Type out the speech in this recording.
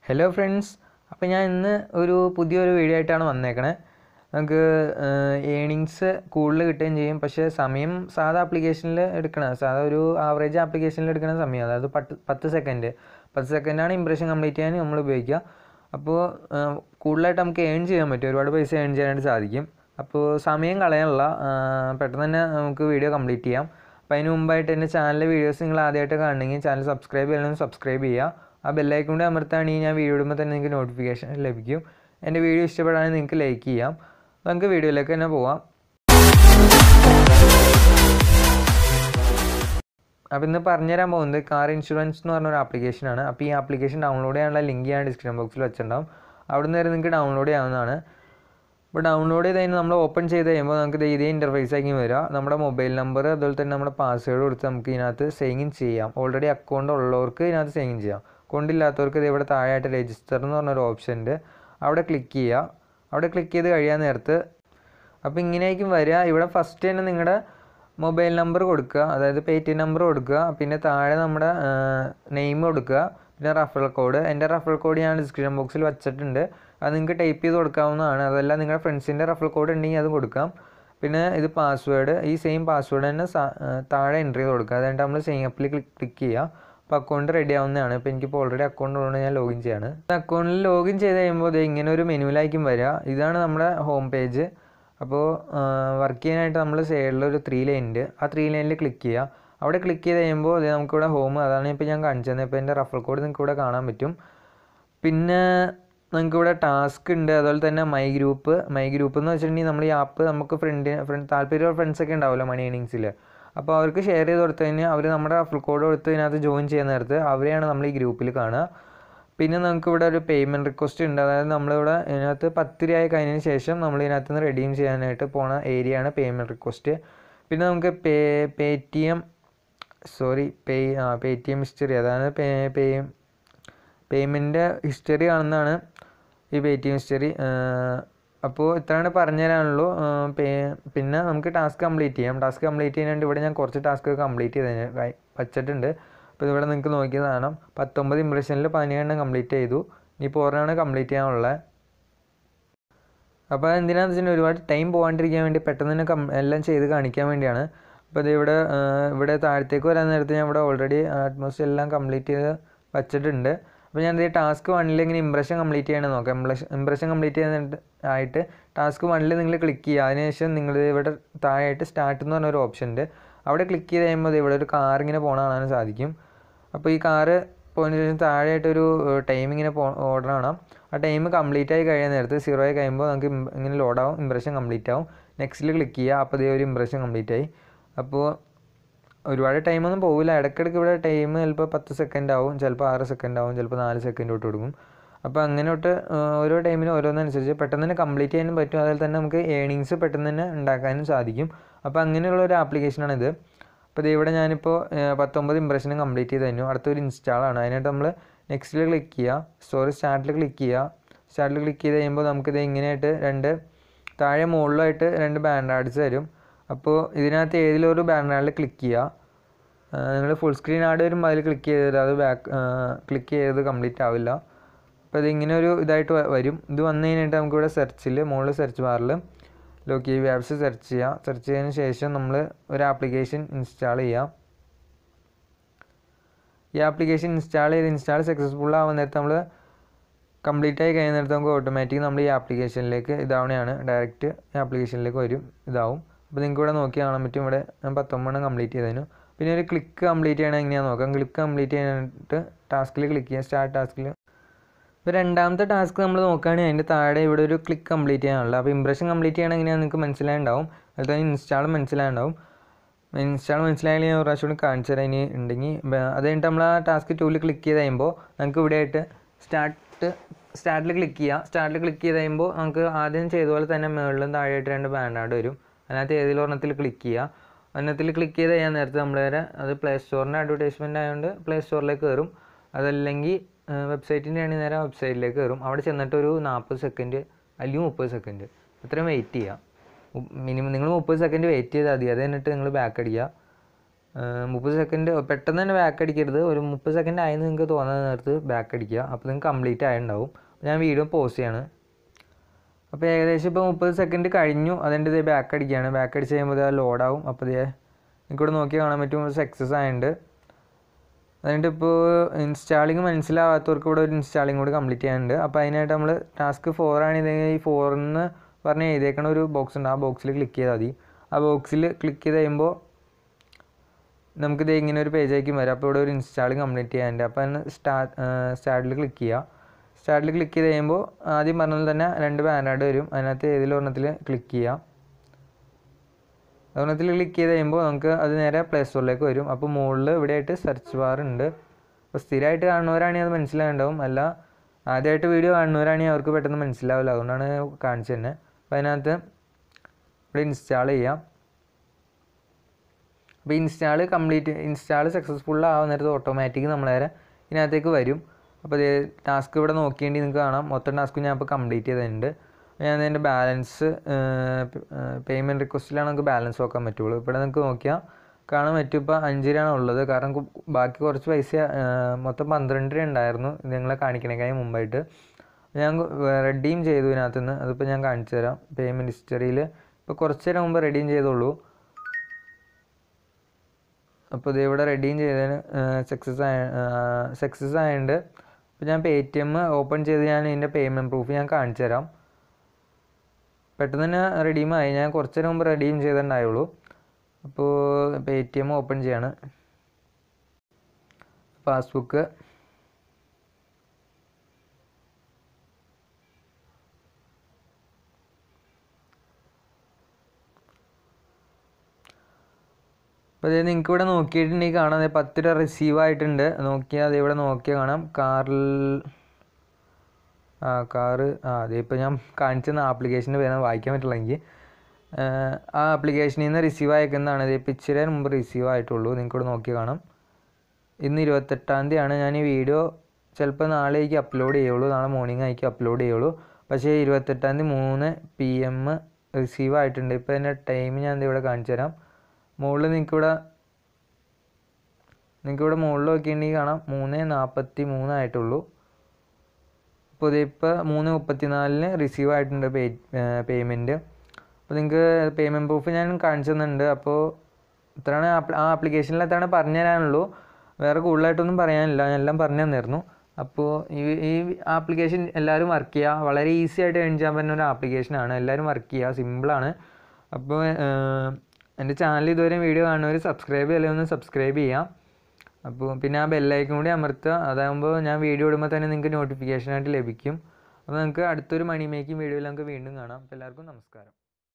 Hello friends, അപ്പോൾ ഞാൻ ഇന്ന് ഒരു പുതിയൊരു വീഡിയോ ആയിട്ടാണ് വന്നേക്കണേ. നമുക്ക് ഏണിങ്സ് കൂടുതൽ കിട്ടുകയും ചെയ്യും. പക്ഷേ സമയം സാധാ ആപ്ലിക്കേഷനിൽ എടുക്കണം, സാധാ ഒരു ആവറേജ് ആപ്ലിക്കേഷനിൽ എടുക്കുന്ന സമയം, അതായത് 10 സെക്കൻഡാണ് ഇംപ്രഷൻ കംപ്ലീറ്റ് ചെയ്യാൻ നമ്മൾ ഉപയോഗിക്കുക. അപ്പോൾ കൂടുതലായിട്ട് നമുക്ക് ഏൺ ചെയ്യാൻ പറ്റും, ഒരുപാട് പൈസ ഏൺ ചെയ്യാനായിട്ട് സാധിക്കും. അപ്പോൾ സമയം കളയാനുള്ള പെട്ടെന്ന് തന്നെ നമുക്ക് വീഡിയോ കംപ്ലീറ്റ് ചെയ്യാം. അപ്പോൾ അതിന് മുമ്പായിട്ട് എൻ്റെ ചാനലിലെ വീഡിയോസ് നിങ്ങൾ ആദ്യമായിട്ട് കാണണമെങ്കിൽ ചാനൽ സബ്സ്ക്രൈബ് ചെയ്യണമെങ്കിൽ സബ്സ്ക്രൈബ് ചെയ്യുക. ആ ബെല്ലൈക്കൺ കൂടി അമർത്തുകയാണെങ്കിൽ ഞാൻ വീഡിയോ ഇടുമ്പോൾ തന്നെ നിങ്ങൾക്ക് നോട്ടിഫിക്കേഷൻ ലഭിക്കും. എൻ്റെ വീഡിയോ ഇഷ്ടപ്പെടുകയാണെങ്കിൽ നിങ്ങൾക്ക് ലൈക്ക് ചെയ്യാം. നമുക്ക് വീഡിയോയിലേക്ക് തന്നെ പോവാം. അപ്പോൾ ഇന്ന് പറഞ്ഞുതരാൻ പോകുന്നത് കാർ ഇൻഷുറൻസ് എന്ന് പറഞ്ഞൊരു ആപ്ലിക്കേഷനാണ്. അപ്പോൾ ഈ ആപ്ലിക്കേഷൻ ഡൗൺലോഡ് ചെയ്യാനുള്ള ലിങ്ക് ഞാൻ ഡിസ്ക്രിപ്ഷൻ ബോക്സിൽ വെച്ചിട്ടുണ്ടാവും. അവിടെ നിന്ന് വരെ നിങ്ങൾക്ക് ഡൗൺലോഡ് ചെയ്യാവുന്നതാണ്. അപ്പോൾ ഡൗൺലോഡ് ചെയ്ത് കഴിഞ്ഞാൽ നമ്മൾ ഓപ്പൺ ചെയ്ത് കഴിയുമ്പോൾ നമുക്ക് ഇതേ ഇൻ്റർഫേസ് ആയിരിക്കും വരിക. നമ്മുടെ മൊബൈൽ നമ്പർ അതുപോലെ തന്നെ നമ്മുടെ പാസ്വേഡ് കൊടുത്ത് നമുക്ക് ഇതിനകത്ത് സൈൻ ഇൻ ചെയ്യാം. ഓൾറെഡി അക്കൗണ്ട് ഉള്ളവർക്ക് ഇതിനകത്ത് സൈൻ ഇൻ ചെയ്യാം. അക്കൗണ്ട് ഇല്ലാത്തവർക്ക് ഇത് ഇവിടെ താഴെയായിട്ട് രജിസ്റ്റർ എന്ന് പറഞ്ഞൊരു ഓപ്ഷൻ ഉണ്ട്, അവിടെ ക്ലിക്ക് ചെയ്യുക. അവിടെ ക്ലിക്ക് ചെയ്ത് കഴിയാൻ നേരത്ത് അപ്പോൾ ഇങ്ങനെയായിരിക്കും വരിക. ഇവിടെ ഫസ്റ്റ് തന്നെ നിങ്ങളുടെ മൊബൈൽ നമ്പർ കൊടുക്കുക, അതായത് പേടിഎം നമ്പർ കൊടുക്കുക. പിന്നെ താഴെ നമ്മുടെ നെയിം കൊടുക്കുക, പിന്നെ റഫറൽ കോഡ്. എൻ്റെ റഫറൽ കോഡ് ഞാൻ ഡിസ്ക്രിപ്ഷൻ ബോക്സിൽ വെച്ചിട്ടുണ്ട്, അത് നിങ്ങൾക്ക് ടൈപ്പ് ചെയ്ത് കൊടുക്കാവുന്നതാണ്. അതല്ല നിങ്ങളുടെ ഫ്രണ്ട്സിൻ്റെ റഫറൽ കോഡ് ഉണ്ടെങ്കിൽ അത് കൊടുക്കാം. പിന്നെ ഇത് പാസ്വേഡ്, ഈ സെയിം പാസ്വേഡ് തന്നെ താഴെ എൻ്റർ ചെയ്ത് കൊടുക്കുക. അതുകൊണ്ട് നമ്മൾ സൈൻ അപ്പിൽ ക്ലിക്ക് ചെയ്യുക. അപ്പോൾ അക്കൗണ്ട് റെഡി ആവുന്നതാണ്. ഇപ്പോൾ എനിക്കിപ്പോൾ ഓൾറെഡി അക്കൗണ്ട് ഉള്ളതുകൊണ്ട് ഞാൻ ലോഗിൻ ചെയ്യാണ്. അക്കൗണ്ടിൽ ലോഗിൻ ചെയ്ത് കഴിയുമ്പോൾ ഇത് ഇങ്ങനെ ഒരു മെനുവിലായിരിക്കും വരിക. ഇതാണ് നമ്മുടെ ഹോം പേജ്. അപ്പോൾ വർക്ക് ചെയ്യാനായിട്ട് നമ്മൾ സൈഡിലൊരു 3 ലൈൻ ഉണ്ട്, ആ 3 ലൈനിൽ ക്ലിക്ക് ചെയ്യുക. അവിടെ ക്ലിക്ക് ചെയ്ത് കഴിയുമ്പോൾ ഇത് നമുക്കിവിടെ ഹോം, അതാണ് ഇപ്പോൾ ഞാൻ കാണിച്ചു തന്നെ. ഇപ്പോൾ എൻ്റെ റഫറൽ കോഡ് നിങ്ങൾക്ക് ഇവിടെ കാണാൻ പറ്റും. പിന്നെ നിങ്ങൾക്കിവിടെ ടാസ്ക് ഉണ്ട്, അതുപോലെ തന്നെ മൈ ഗ്രൂപ്പ് എന്ന് വെച്ചിട്ടുണ്ടെങ്കിൽ നമ്മൾ ഈ ആപ്പ് നമുക്ക് താല്പര്യമുള്ള ഫ്രണ്ട്സൊക്കെ ഉണ്ടാവുമല്ലോ മണി ഏണിങ്സിൽ. അപ്പോൾ അവർക്ക് ഷെയർ ചെയ്ത് കൊടുത്തു കഴിഞ്ഞാൽ അവർ നമ്മുടെ റഫറൽ കോഡ് കൊടുത്ത് ഇതിനകത്ത് ജോയിൻ ചെയ്യുന്ന നേരത്ത് അവരെയാണ് നമ്മൾ ഈ ഗ്രൂപ്പിൽ കാണുക. പിന്നെ നമുക്കിവിടെ ഒരു പേയ്മെൻറ്റ് റിക്വസ്റ്റ് ഉണ്ട്, അതായത് നമ്മളിവിടെ ഇതിനകത്ത് 10 രൂപ കഴിഞ്ഞതിന് ശേഷം നമ്മൾ ഇതിനകത്ത് നിന്ന് റെഡീം ചെയ്യാനായിട്ട് പോണ ഏരിയയാണ് പേയ്മെൻറ്റ് റിക്വസ്റ്റ്. പിന്നെ നമുക്ക് പേടിഎം ഹിസ്റ്ററി, അതായത് പേയ്മെൻറ്റ് ഹിസ്റ്ററി കാണുന്നതാണ് ഈ പേടിഎം ഹിസ്റ്ററി. അപ്പോൾ ഇത്രയാണ് പറഞ്ഞു തരാനുള്ളൂ. പിന്നെ നമുക്ക് ടാസ്ക് കംപ്ലീറ്റ് ചെയ്യാം. ടാസ്ക് കംപ്ലീറ്റ് ചെയ്യാനായിട്ട് ഇവിടെ ഞാൻ കുറച്ച് ടാസ്ക് കംപ്ലീറ്റ് ചെയ്ത് വച്ചിട്ടുണ്ട്. അപ്പോൾ ഇവിടെ നിങ്ങൾക്ക് നോക്കി കാണാം, 19 ഇംപ്രഷനിൽ 17 കംപ്ലീറ്റ് ചെയ്തു. ഇനിയിപ്പോൾ ഒരെണ്ണമാണ് കംപ്ലീറ്റ് ചെയ്യാനുള്ളത്. അപ്പോൾ എന്തിനാണെന്ന് വെച്ചിട്ടുണ്ടെങ്കിൽ ഒരുപാട് ടൈം പോകാണ്ടിരിക്കാൻ വേണ്ടി പെട്ടെന്ന് തന്നെ എല്ലാം ചെയ്ത് കാണിക്കാൻ വേണ്ടിയാണ്. അപ്പോൾ ഇത് ഇവിടെ താഴത്തേക്ക് വരാൻ നേരത്തെ ഞാൻ ഇവിടെ ഓൾറെഡി ആൾമോസ്റ്റ് എല്ലാം കംപ്ലീറ്റ് ചെയ്ത് വച്ചിട്ടുണ്ട്. അപ്പോൾ ഞാൻ ഈ ടാസ്ക് 1 ഇങ്ങനെ ഇംപ്രഷൻ കംപ്ലീറ്റ് ചെയ്യണം നോക്കാം. ഇംപ്രഷൻ കംപ്ലീറ്റ് ചെയ്യാനായിട്ട് ആയിട്ട് ടാസ്ക് 1 നിങ്ങൾ ക്ലിക്ക് ചെയ്യുക. അതിനുശേഷം നിങ്ങൾ ഇവിടെ താഴെയായിട്ട് സ്റ്റാർട്ട് എന്ന് പറഞ്ഞൊരു ഓപ്ഷൻ ഉണ്ട്, അവിടെ ക്ലിക്ക് ചെയ്ത് കഴിയുമ്പോൾ ഇവിടെ ഒരു കാർ ഇങ്ങനെ പോകണ കാണാൻ സാധിക്കും. അപ്പോൾ ഈ കാറ് പോയതിന് ശേഷം താഴെയായിട്ടൊരു ടൈം ഇങ്ങനെ ഓർഡർ കാണാം. ആ ടൈം കംപ്ലീറ്റ് ആയി കഴിയാൻ നേരത്ത് 0 ആയി കഴിയുമ്പോൾ നമുക്ക് ഇങ്ങനെ ലോഡാവും, ഇംപ്രഷൻ കംപ്ലീറ്റ് ആവും. നെക്സ്റ്റിൽ ക്ലിക്ക് ചെയ്യുക. അപ്പോൾ ഇതേ ഒരു ഇംപ്രഷൻ കംപ്ലീറ്റ് ആയി. അപ്പോൾ ഒരുപാട് ടൈമൊന്നും പോകില്ല, ഇടയ്ക്കിടയ്ക്ക് ഇവിടെ ടൈം ചിലപ്പോൾ 10 സെക്കൻഡ് ആവും, ചിലപ്പോൾ 6 സെക്കൻഡ് ആവും, ചിലപ്പോൾ 4 സെക്കൻഡ് തൊട്ട് കൊടുക്കും. അപ്പോൾ അങ്ങനെ തൊട്ട് ഓരോ ടൈമിനും ഓരോന്നനുസരിച്ച് പെട്ടെന്ന് തന്നെ കംപ്ലീറ്റ് ചെയ്യാനും പറ്റും. അതുപോലെ തന്നെ നമുക്ക് ഏണിങ്സ് പെട്ടെന്ന് തന്നെ ഉണ്ടാക്കാനും സാധിക്കും. അപ്പോൾ അങ്ങനെയുള്ള ഒരു ആപ്ലിക്കേഷനാണിത്. അപ്പോൾ ഇവിടെ ഞാനിപ്പോൾ 19 ഇംപ്രഷനും കംപ്ലീറ്റ് ചെയ്ത് കഴിഞ്ഞു. അടുത്തൊരു ഇൻസ്റ്റാളാണ്. അതിനായിട്ട് നമ്മൾ നെക്സ്റ്റിൽ ക്ലിക്ക് ചെയ്യുക, സ്റ്റാർട്ടിൽ ക്ലിക്ക് ചെയ്യുക. സ്റ്റാർട്ടിൽ ക്ലിക്ക് ചെയ്ത് കഴിയുമ്പോൾ നമുക്കിത് ഇങ്ങനെയായിട്ട് താഴെ മുകളിലായിട്ട് 2 ബാൻഡ് ആഡ്സ് തരും. അപ്പോൾ ഇതിനകത്ത് ഏതിലൊരു ബാൻഡ് ആഡിൽ ക്ലിക്ക് ചെയ്യുക. നിങ്ങൾ ഫുൾ സ്ക്രീൻ ആഡ് വരുമ്പോൾ അതിൽ ക്ലിക്ക് ചെയ്തിട്ട് അത് ക്ലിക്ക് ചെയ്ത് കംപ്ലീറ്റ് ആവില്ല. അപ്പോൾ ഇതിങ്ങനെ ഒരു ഇതായിട്ട് വരും. ഇത് വന്നു കഴിഞ്ഞിട്ട് നമുക്കിവിടെ സെർച്ചിൽ മുകളിൽ സെർച്ച് ബാറിൽ ലോക്കി ആപ്സ് സെർച്ച് ചെയ്യുക. സെർച്ച് ചെയ്തതിന് ശേഷം നമ്മൾ ഒരു ആപ്ലിക്കേഷൻ ഇൻസ്റ്റാൾ ചെയ്യാം. ഈ ആപ്ലിക്കേഷൻ ഇൻസ്റ്റാൾ സക്സസ്ഫുൾ ആവുന്ന നേരത്ത് നമ്മൾ കംപ്ലീറ്റ് ആയി കഴിയുന്ന നേരത്ത് നമുക്ക് ഓട്ടോമാറ്റിക് നമ്മൾ ഈ ആപ്ലിക്കേഷനിലേക്ക് ഇതാവണയാണ്, ഡയറക്റ്റ് ഈ ആപ്ലിക്കേഷനിലേക്ക് ഇതാവും. അപ്പോൾ നിങ്ങൾക്ക് ഇവിടെ നോക്കി കാണാൻ പറ്റും, ഇവിടെ ഞാൻ 19 കംപ്ലീറ്റ് ചെയ്തതിനു. പിന്നെ ഒരു ക്ലിക്ക് കംപ്ലീറ്റ് ചെയ്യണം എങ്ങനെയാണെന്ന് നോക്കാം. ക്ലിക്ക് കംപ്ലീറ്റ് ചെയ്യാനായിട്ട് ടാസ്കിൽ ക്ലിക്ക് ചെയ്യുക, സ്റ്റാർട്ട് ടാസ്കിൽ. ഇപ്പോൾ രണ്ടാമത്തെ ടാസ്ക് നമ്മൾ നോക്കുകയാണെങ്കിൽ അതിൻ്റെ താഴെ ഇവിടെ ഒരു ക്ലിക്ക് കംപ്ലീറ്റ് ചെയ്യാനുള്ളത്. അപ്പോൾ ഇംപ്രഷൻ കംപ്ലീറ്റ് ചെയ്യണം എങ്ങനെയാണെന്ന് നിങ്ങൾക്ക് മനസ്സിലായിട്ടുണ്ടാവും, അതുപോലെ ഇൻസ്റ്റാൾ മനസ്സിലായിട്ടുണ്ടാവും. ഇൻസ്റ്റാൾ മനസ്സിലായാലും ഞാൻ ഒരു പ്രാവശ്യം കൂടി കാണിച്ചു തരാം ഇനി ഉണ്ടെങ്കിൽ. അത് കഴിഞ്ഞിട്ട് നമ്മൾ ആ ടാസ്ക് 2 ക്ലിക്ക് ചെയ്ത് കഴിയുമ്പോൾ നമുക്ക് ഇവിടെ ആയിട്ട് സ്റ്റാർട്ടിൽ ക്ലിക്ക് ചെയ്യുക. സ്റ്റാർട്ടിൽ ക്ലിക്ക് ചെയ്ത് കഴിയുമ്പോൾ നമുക്ക് ആദ്യം ചെയ്ത പോലെ തന്നെ മുകളിലും താഴെയായിട്ട് 2 ബാൻഡ് ആഡ് വരും. അതിനകത്ത് ഏതിലൊരെണ്ണത്തിൽ ക്ലിക്ക് ചെയ്യുക. ഒരെണ്ണത്തിൽ ക്ലിക്ക് ചെയ്ത് കഴിയാൻ നേരത്തെ നമ്മൾ വരെ അത് പ്ലേ സ്റ്റോറിൻ്റെ അഡ്വർടൈസ്മെൻറ്റ് ആയതുകൊണ്ട് പ്ലേ സ്റ്റോറിലേക്ക് കയറും. അതല്ലെങ്കിൽ വെബ്സൈറ്റിൻ്റെ ആണെങ്കിൽ നേരെ വെബ്സൈറ്റിലേക്ക് കയറും. അവിടെ ചെന്നിട്ട് ഒരു 40 സെക്കൻഡ് അല്ലെങ്കിൽ 30 സെക്കൻഡ് അത്രയും വെയിറ്റ് ചെയ്യുക. മിനിമം നിങ്ങൾ 30 സെക്കൻഡ് വെയിറ്റ് ചെയ്താൽ മതി. അത് കഴിഞ്ഞിട്ട് നിങ്ങൾ ബാക്ക് അടിക്കുക. 30 സെക്കൻഡ് പെട്ടെന്ന് തന്നെ ബാക്ക് അടിക്കരുത്. ഒരു 30 സെക്കൻഡ് ആയി നിങ്ങൾക്ക് തോന്നുന്ന നേരത്ത് ബാക്ക് അടിക്കുക. അപ്പോൾ നിങ്ങൾക്ക് കംപ്ലീറ്റ് ആയിട്ടുണ്ടാവും. ഞാൻ വീഡിയോ പോസ് ചെയ്യാണ്. അപ്പോൾ ഏകദേശം ഇപ്പോൾ 30 സെക്കൻഡ് കഴിഞ്ഞു. അതിൻ്റെ ഇതേ ബാക്ക് അടിക്കുകയാണ്. ബാക്ക് അടിച്ച് കഴിയുമ്പോൾ അത് ലോഡാവും. അപ്പോൾ ഇതേ നിങ്ങൾക്കിവിടെ നോക്കി കാണാൻ പറ്റും സക്സസ് ആയിട്ടുണ്ട്. അതിൻ്റെ ഇപ്പോൾ ഇൻസ്റ്റാളിങ് മനസ്സിലാവാത്തവർക്ക് ഇവിടെ ഒരു ഇൻസ്റ്റാളിങ് കൂടി കംപ്ലീറ്റ് ചെയ്യാനുണ്ട്. അപ്പോൾ അതിനായിട്ട് നമ്മൾ ടാസ്ക് 4 ആണെങ്കിൽ ഈ 4 എന്ന് പറഞ്ഞ് എഴുതിയേക്കണ ഒരു ബോക്സ് ഉണ്ട്. ആ ബോക്സിൽ ക്ലിക്ക് ചെയ്താൽ മതി. ആ ബോക്സിൽ ക്ലിക്ക് ചെയ്ത് കഴിയുമ്പോൾ നമുക്കിത് ഇങ്ങനെ ഒരു പേജായിരിക്കും വരാം. അപ്പോൾ ഇവിടെ ഒരു ഇൻസ്റ്റാളിങ് കംപ്ലീറ്റ് ചെയ്യാനുണ്ട്. അപ്പോൾ അതിന് സ്റ്റാർട്ടിൽ ക്ലിക്ക് ചെയ്യുക. സ്റ്റാർട്ടിൽ ക്ലിക്ക് ചെയ്ത് കഴിയുമ്പോൾ ആദ്യം പറഞ്ഞാൽ തന്നെ 2 ബാനർഡ് വരും. അതിനകത്ത് ഏതിലൊരെണ്ണത്തിൽ ക്ലിക്ക് ചെയ്യാം. ഒരെണ്ണത്തിൽ ക്ലിക്ക് ചെയ്ത് കഴിയുമ്പോൾ നമുക്ക് അത് നേരെ പ്ലേ സ്റ്റോറിലേക്ക് വരും. അപ്പോൾ മുകളിൽ ഇവിടെയായിട്ട് സെർച്ച് ബാർ ഉണ്ട്. അപ്പോൾ സ്ഥിരമായിട്ട് കാണുന്നവരാണെങ്കിൽ അത് മനസ്സിലാവുണ്ടാവും. അല്ല ആദ്യമായിട്ട് വീഡിയോ കാണുന്നവരാണെങ്കിൽ അവർക്ക് പെട്ടെന്ന് മനസ്സിലാവില്ല. അതുകൊണ്ടാണ് കാണിച്ചു തന്നെ. അപ്പോൾ അതിനകത്ത് ഇവിടെ ഇൻസ്റ്റാൾ ചെയ്യാം. അപ്പോൾ ഇൻസ്റ്റാൾ സക്സസ്ഫുൾ ആവുന്ന നേരത്ത് ഓട്ടോമാറ്റിക് നമ്മളേരെ ഇതിനകത്തേക്ക് വരും. അപ്പോൾ ടാസ്ക് ഇവിടെ നോക്കിയേണ്ടി നിങ്ങൾക്ക് കാണാം. മൊത്തം ടാസ്ക് ഞാൻ ഇപ്പോൾ കംപ്ലീറ്റ് ചെയ്തിട്ടുണ്ട്. ഞാൻ അതിൻ്റെ ബാലൻസ് പേയ്മെൻറ്റ് റിക്വസ്റ്റിലാണ് നമുക്ക് ബാലൻസ് നോക്കാൻ പറ്റുള്ളൂ. ഇവിടെ നിങ്ങൾക്ക് നോക്കിയാൽ കാണാൻ പറ്റും. ഇപ്പോൾ 5 രൂപയാണ് ഉള്ളത്. കാരണം ബാക്കി കുറച്ച് പൈസ മൊത്തം 12 രൂപ ഉണ്ടായിരുന്നു നിങ്ങളെ കാണിക്കണേക്കായി മുമ്പായിട്ട്. ഞാൻ റെഡീം ചെയ്തു ഇതിനകത്തുനിന്ന്. അതിപ്പോൾ ഞാൻ കാണിച്ചു തരാം. പേയ്മെൻറ്റ് ഹിസ്റ്ററിയിൽ ഇപ്പോൾ കുറച്ച് നേരം മുമ്പ് റെഡീം ചെയ്തോളൂ. അപ്പോൾ ഇത് ഇവിടെ റെഡീം ചെയ്തതിന് സക്സസ് ആയതുകൊണ്ട് ഇപ്പോൾ ഞാൻ Paytm ഓപ്പൺ ചെയ്ത് ഞാൻ ഇതിൻ്റെ പേയ്മെൻറ്റ് പ്രൂഫ് ഞാൻ കാണിച്ചു തരാം. പെട്ടെന്ന് തന്നെ റെഡീമായി. ഞാൻ കുറച്ച് നേരം മുമ്പ് റെഡീം ചെയ്തിട്ടുണ്ടായുള്ളൂ. അപ്പോൾ Paytm ഓപ്പൺ ചെയ്യാണ്. പാസ്ബുക്ക് അപ്പോൾ അതായത് നിങ്ങൾക്ക് ഇവിടെ നോക്കിയിട്ടുണ്ടെങ്കിൽ കാണാം 10 രൂപ റിസീവ് ആയിട്ടുണ്ട്. നോക്കിയാൽ അതിവിടെ നോക്കിയാൽ കാണാം അതിപ്പോൾ ഞാൻ കാണിച്ചെന്ന ആപ്ലിക്കേഷൻ്റെ പേര് വായിക്കാൻ പറ്റില്ല എനിക്ക്. ആ ആപ്ലിക്കേഷനിൽ നിന്ന് റിസീവ് അയക്കുന്നതാണ്. ഇതിപ്പോൾ ഇച്ചിരി മുമ്പ് റിസീവ് ആയിട്ടുള്ളൂ. നിങ്ങൾക്കിവിടെ നോക്കി കാണാം. ഇന്ന് 28-ാം തീയതിയാണ്. ഞാൻ ഈ വീഡിയോ ചിലപ്പോൾ നാളേക്ക് അപ്ലോഡ് ചെയ്യുള്ളൂ. നാളെ മോർണിംഗ് ആയിരിക്കും അപ്ലോഡ് ചെയ്യുള്ളൂ. പക്ഷേ 28-ാം തീയതി 3 PM റിസീവ് ആയിട്ടുണ്ട്. ഇപ്പോൾ അതിൻ്റെ ടൈം ഞാൻ ഇവിടെ കാണിച്ചു തരാം. മുകളിൽ നിങ്ങൾക്കിവിടെ മുകളിൽ നോക്കിയിട്ടുണ്ടെങ്കിൽ കാണാം 3:43 ആയിട്ടുള്ളൂ. അപ്പോൾ ഇതിപ്പോൾ 3:34 റിസീവ് ആയിട്ടുണ്ട് പേയ്മെൻറ്റ്. അപ്പോൾ നിങ്ങൾക്ക് പേയ്മെൻറ്റ് പ്രൂഫ് ഞാൻ കാണിച്ചു തന്നിട്ടുണ്ട്. അപ്പോൾ ഇത്രയാണ് ആ ആപ്ലിക്കേഷനിൽ എത്രയാണ് പറഞ്ഞു തരാനുള്ളൂ. വേറെ കൂടുതലായിട്ടൊന്നും പറയാനില്ല. ഞാൻ എല്ലാം പറഞ്ഞു തന്നിരുന്നു. അപ്പോൾ ഈ ആപ്ലിക്കേഷൻ എല്ലാവരും വർക്ക് ചെയ്യുക. വളരെ ഈസി ആയിട്ട് ഏൺ ചെയ്യാൻ പറ്റുന്ന ഒരു ആപ്ലിക്കേഷനാണ്. എല്ലാവരും വർക്ക് ചെയ്യുക. സിമ്പിളാണ്. അപ്പോൾ എൻ്റെ ചാനൽ ഇതുവരെ വീഡിയോ കാണുന്നവർ സബ്സ്ക്രൈബ് ചെയ്യില്ല, ഒന്ന് സബ്സ്ക്രൈബ് ചെയ്യാം. അപ്പോൾ പിന്നെ ആ ബെല്ലൈക്കൺ കൂടി അമർത്തുക. അതാകുമ്പോൾ ഞാൻ വീഡിയോ ഇടുമ്പോൾ തന്നെ നിങ്ങൾക്ക് നോട്ടിഫിക്കേഷനായിട്ട് ലഭിക്കും. അപ്പോൾ നമുക്ക് അടുത്തൊരു മണി മേക്കിംഗ് വീഡിയോയിൽ നമുക്ക് വീണ്ടും കാണാം. അപ്പോൾ എല്ലാവർക്കും നമസ്കാരം.